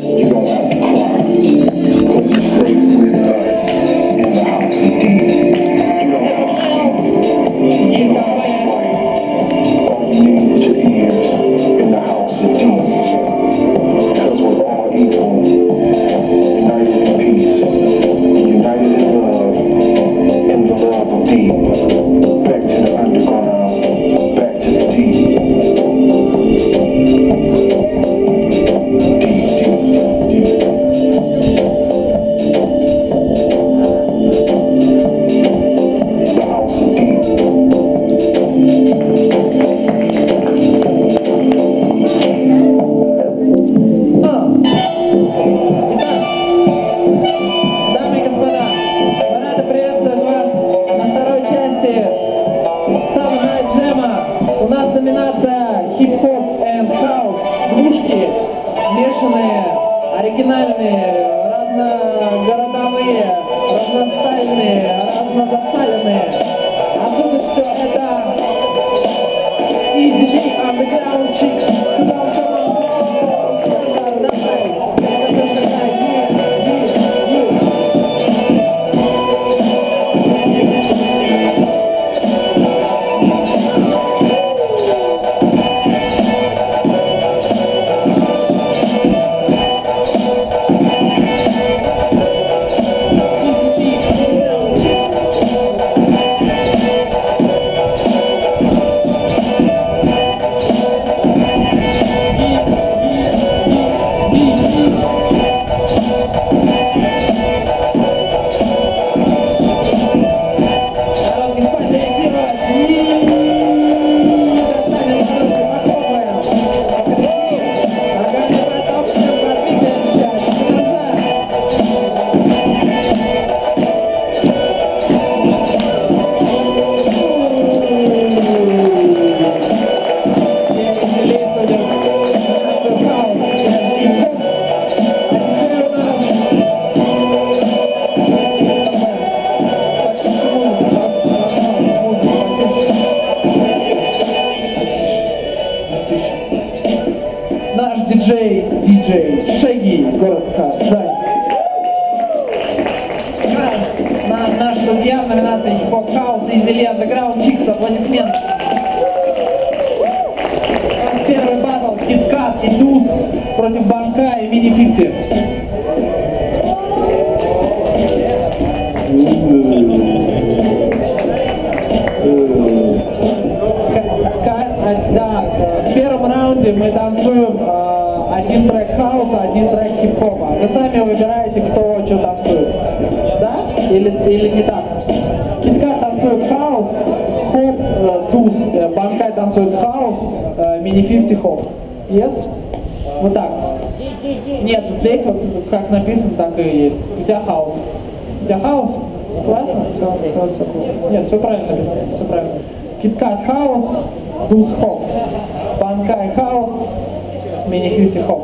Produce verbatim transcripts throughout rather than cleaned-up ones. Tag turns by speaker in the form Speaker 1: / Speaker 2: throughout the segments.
Speaker 1: You don't have to cry, because you're safe with us in the house of demons. You don't have to see, you don't have to fight. All you need is your ears in the house of demons. Because we're all equal, united in peace, united in love, in the love of deep. Back to the underground, back to the deep.
Speaker 2: Оригинальные, разногородовые, разностайные, разнозасталенные. Отсюда все это и диджей Underground Chicks. Наш диджей, диджей Шеги, город Казань. На, наш судья в номинации хип-хоп хаус и Зеле Underground Chicks. Аплодисменты. Первый батл Киткат и Туз против Банка и Мини Фикси. Да, в первом раунде мы танцуем э, один трек хауса, один трек хип-хопа. Вы сами выбираете, кто что танцует. Да? Или, или не так? Киткат танцует хаус, хоп, э, туз, э, Банкай танцует хаус, э, Мини Фикси хоп. Yes? Вот так. Нет, здесь вот как написано, так и есть. У тебя хаус. У тебя хаус? Классно? Все, все, все. Нет, все правильно написано, все правильно. Киткат хаус, туз хоп. Банкай хаус, Мини Фикси хоп.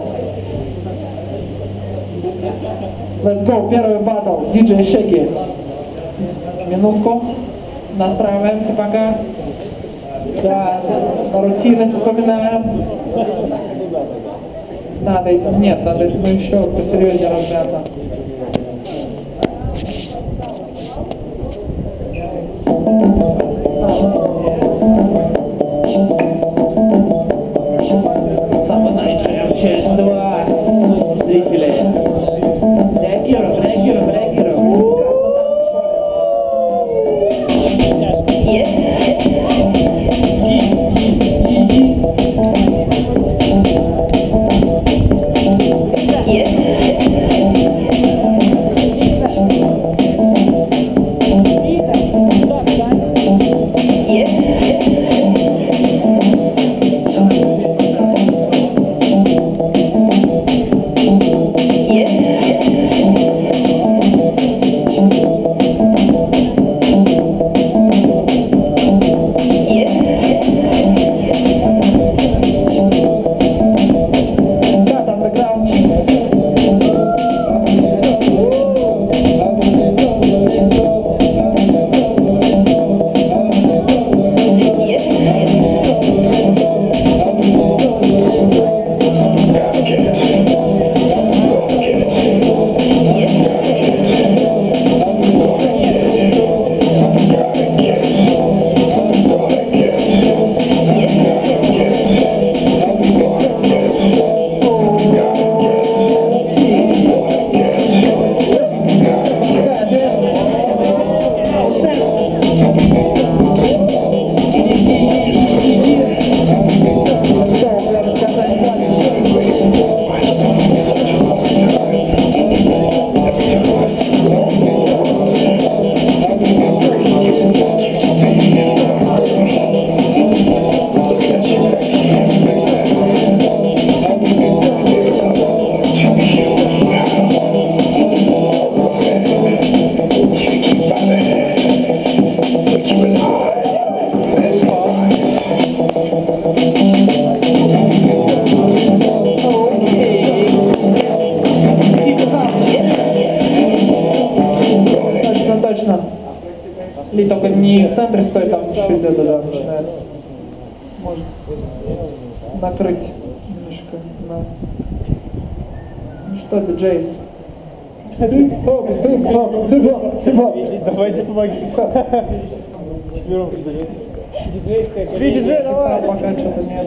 Speaker 2: Let's go, первый батл, диджей Шеги. Минутку, настраиваемся пока. Да, рутины вспоминаем. Надо, нет, надо ну, еще посерьезнее разбираться. Самый начнем, часть два. Зрители. Реагируем, реагируем, реагируем. Точно? Или только не в центре стоит, там чуть-чуть да, да, да, начинает. Может накрыть немножко. Да. Ну что, диджейс?
Speaker 3: Давайте помоги. Четвером придется. Три диджея, давай.
Speaker 2: Пока что-то нет.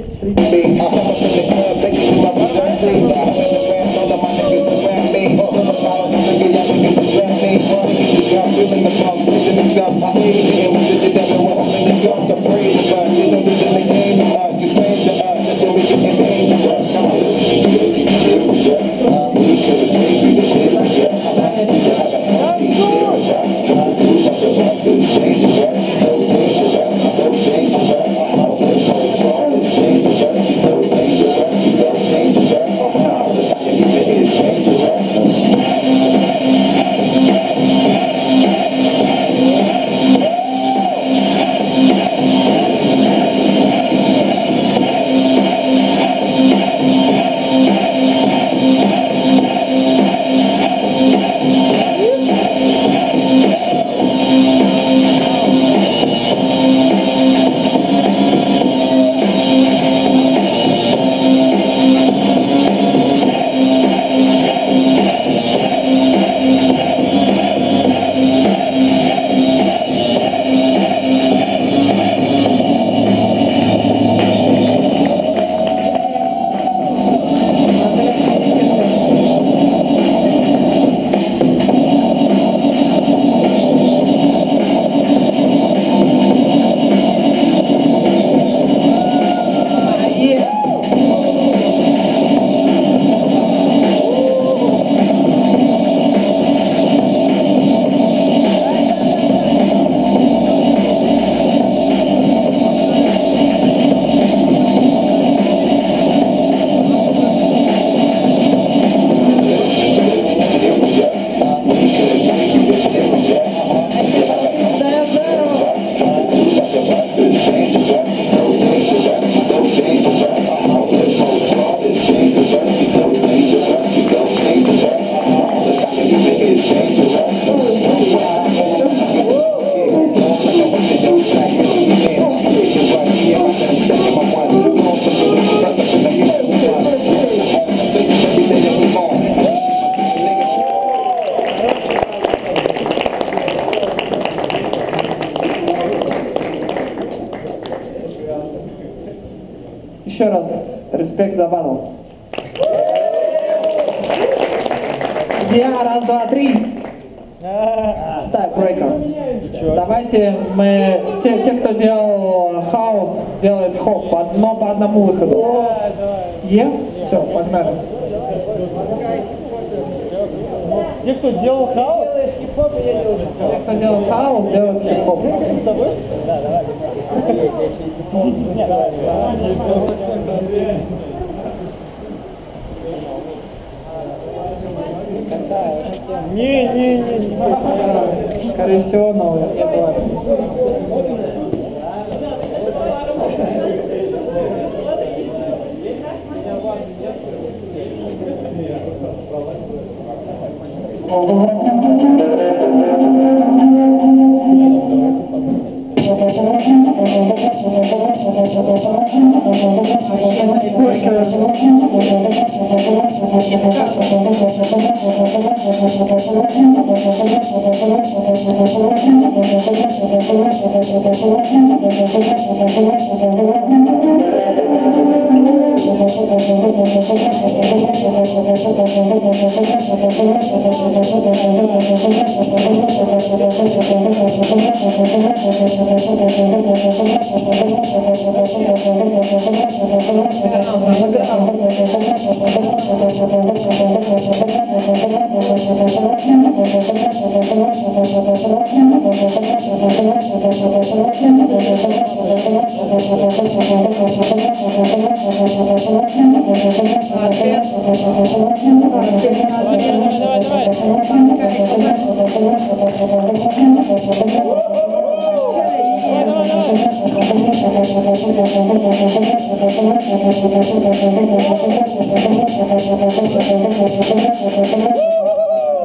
Speaker 2: Еще раз респект за батл. Я раз, два, три. Ставь брейкер. Давайте мы, те, те, кто делал хаос, делает хоп, одно по одному выходу. Е? Все, погнали.
Speaker 3: Те, кто делал хаос,
Speaker 2: Те, кто делал хаос, делают хип-хоп.
Speaker 3: с тобой? Да, давай. Нет, давай. Не, не, не, не.
Speaker 2: Скорее всего, новый. Я давай.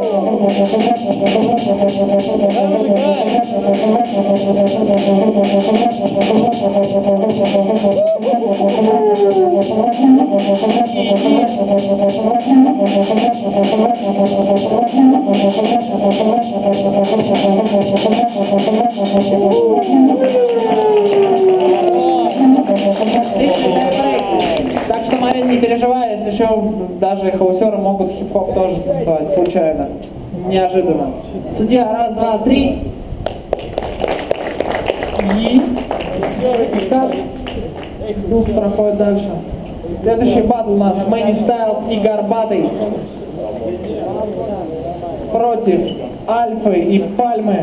Speaker 2: Так что, Марин, не переживай, если еще даже хаусеры могут хип-хоп тоже танцевать, случайно, неожиданно. Судья, раз, два, три. И... Так. Дух проходит дальше. Следующий батл у нас Мэнни Стайлз и Горбатый против Альфы и Пальмы.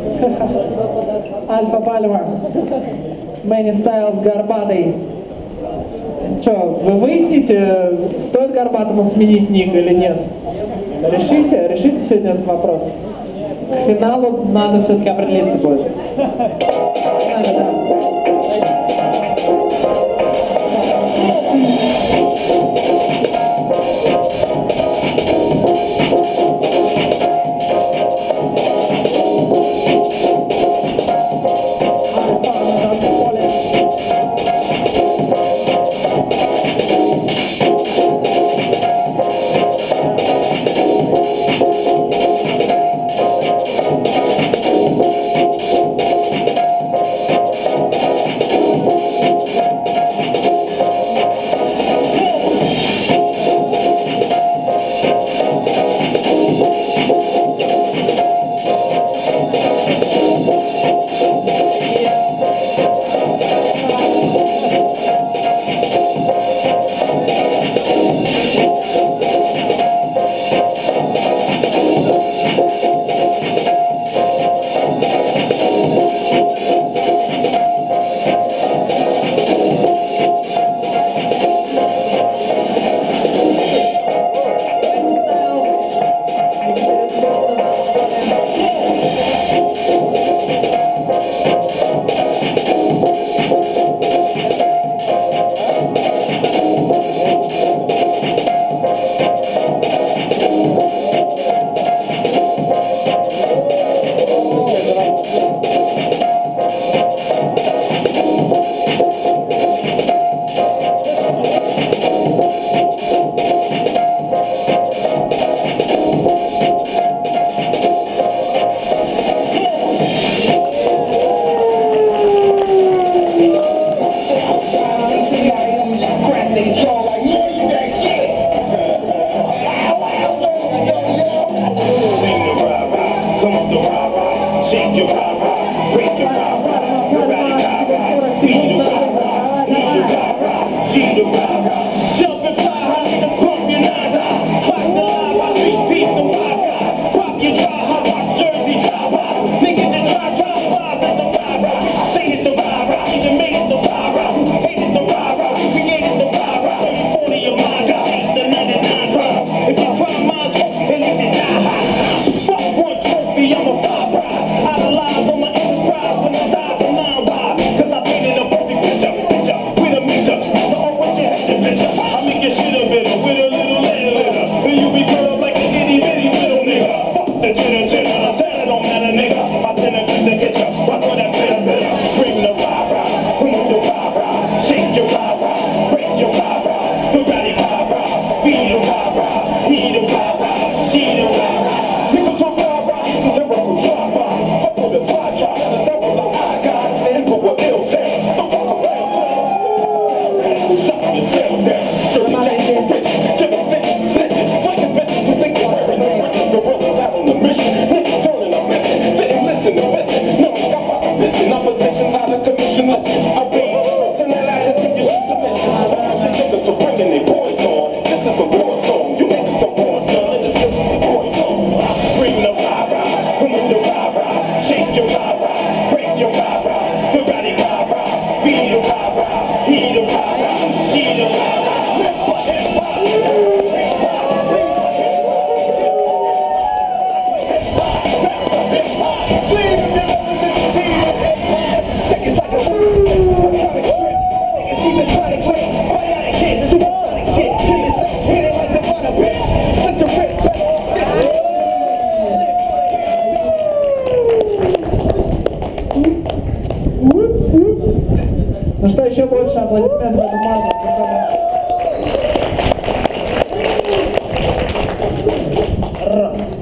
Speaker 2: Альфа Пальма. Мэнни Стайлз, Горбатый. Что, вы выясните, стоит Горбатому сменить ник или нет? Решите, решите сегодня этот вопрос. К финалу надо все-таки определиться будет.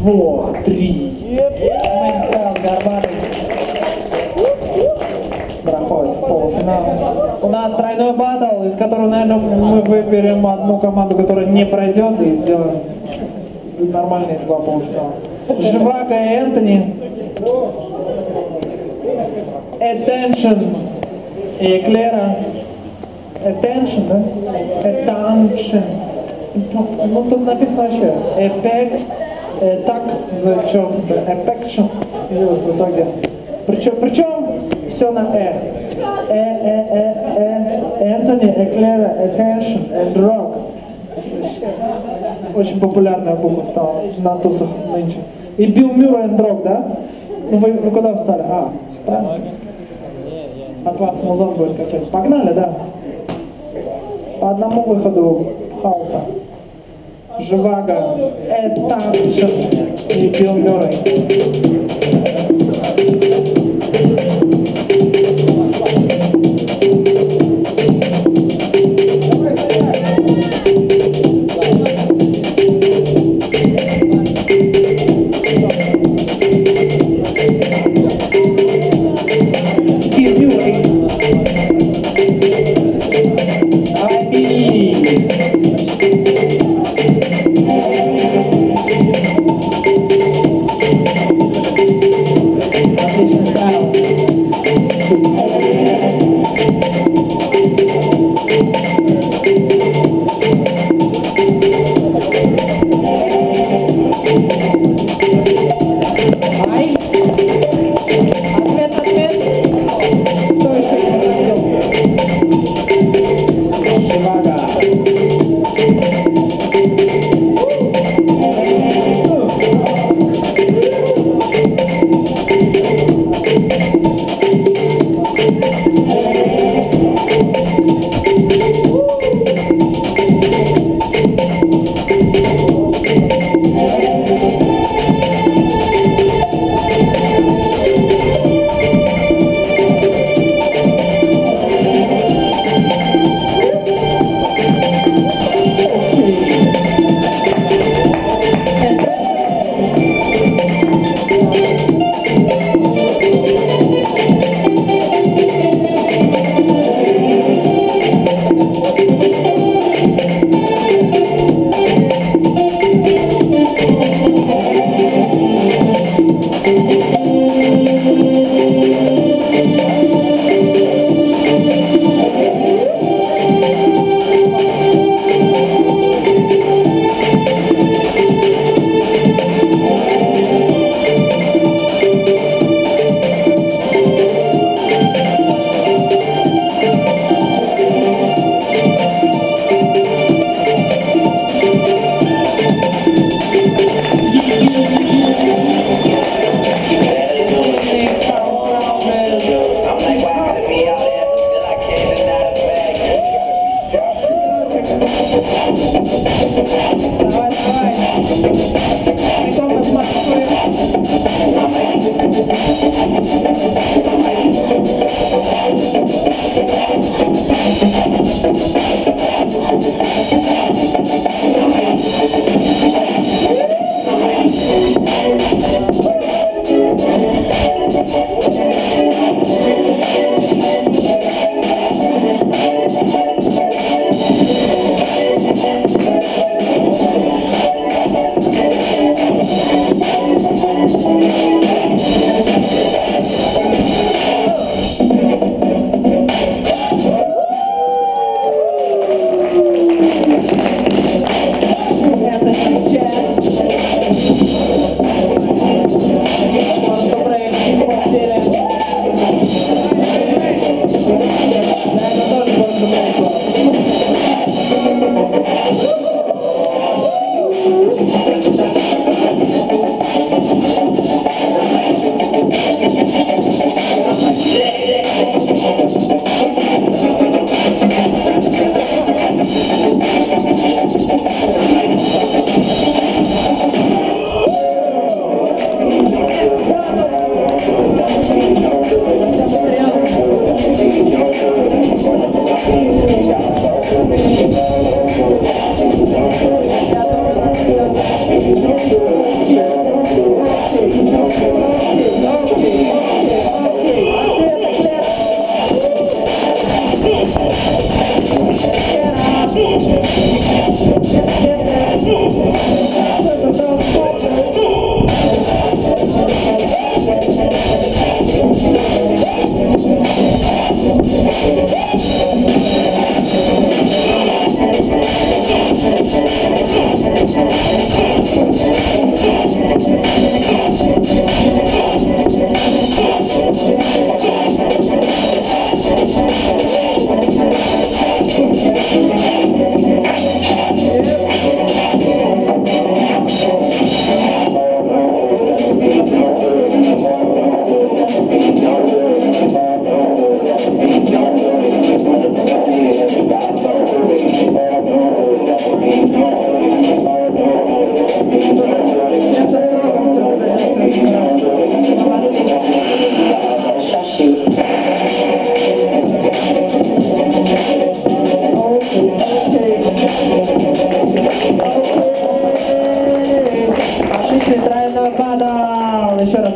Speaker 2: два, три. Майнкрафт Горбатый проходит полуфинал. У нас тройной баттл, из которого, наверное, мы выберем одну команду, которая не пройдет, и сделаем нормальные два полуфинала. Живаго и Энтони. Attention и Эклера. Attention, да? Attention. Ну тут написано вообще. Эффект. Так, зачем-то. Affection. В итоге. Причем, причем все на э. Э, э, э, э. Энтони, Эклера, Attention, and Rock. Очень популярная буква стала на тусах нынче. И Билл Мюррей and Rock, да? Ну вы, вы куда встали? А, правильно? От вас музон будет какой-то. Погнали, да? По одному выходу хаоса. Живаго, Attention и Билл Мюррей.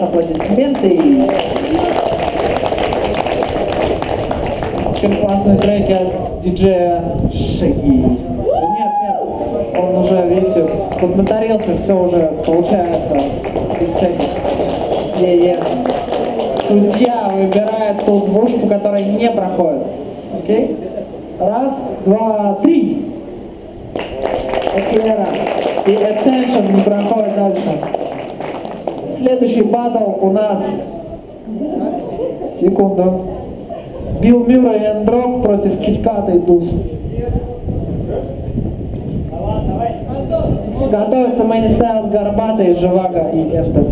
Speaker 2: аплодисменты. Очень классный трек от диджея Шаги. Нет, нет, он уже, видите, поднаторился, все уже получается. Е-е. Судья выбирает ту двушку, которая не проходит. Окей? Раз, два, три. Эквера. И Attention не проходит дальше. Следующий батл у нас. Секунду. Билл Мюррей и Эндрок против Китката и Дус. Готовится Мэнни Стайлз, Горбатый, Живаго и Эфтер.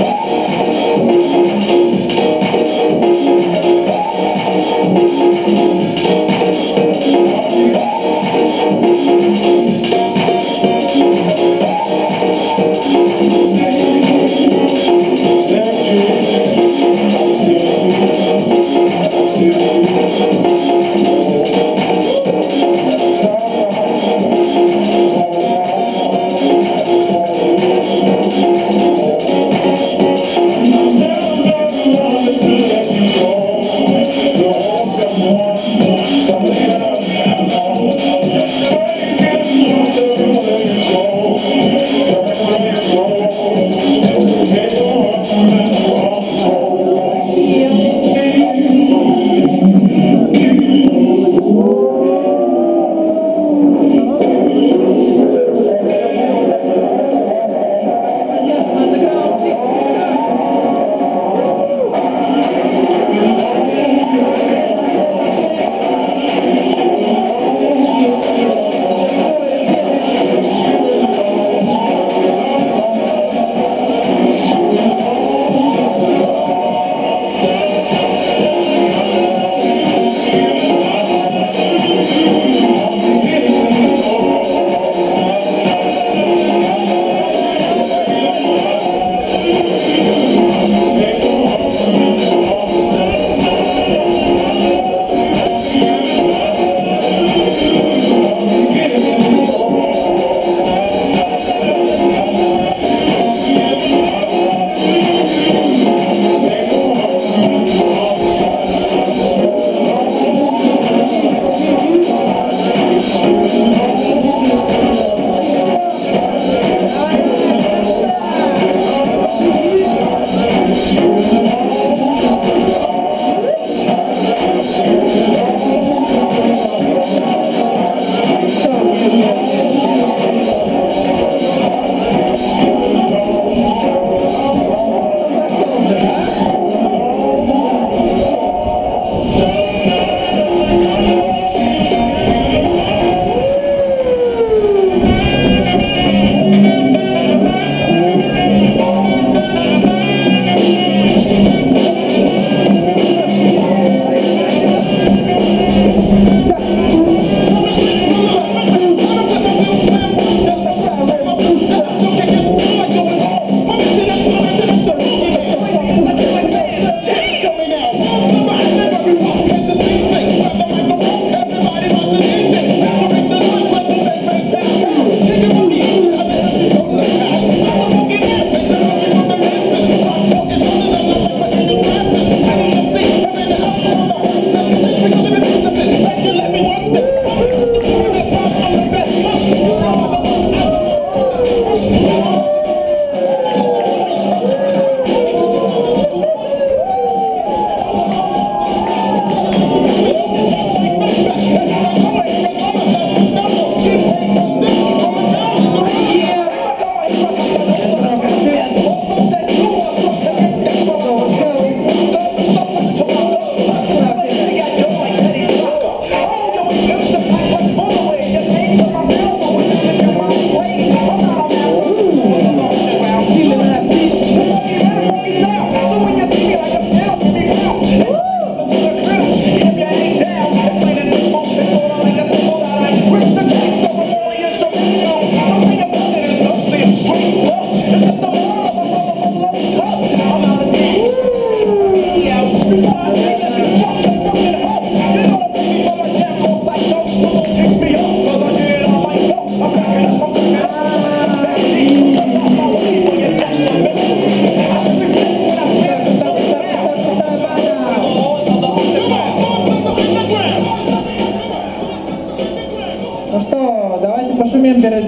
Speaker 2: Battle.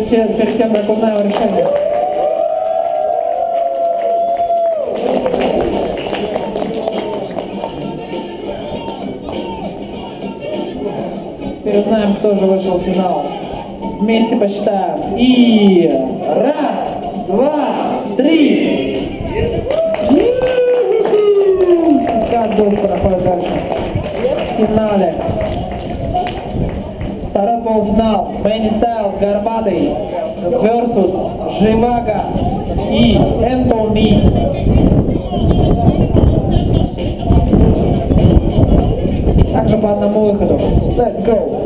Speaker 2: перед, тем- перед тем, как узнаем решение. Теперь узнаем, кто же вышел в финал. Вместе посчитаем. И раз, два, три. Как быстро проходит дальше. В финале. Второй полуфинал. Мэнни Стайлз, Горбатый versus Живаго и Энтони. Также по одному выходу. Let's go!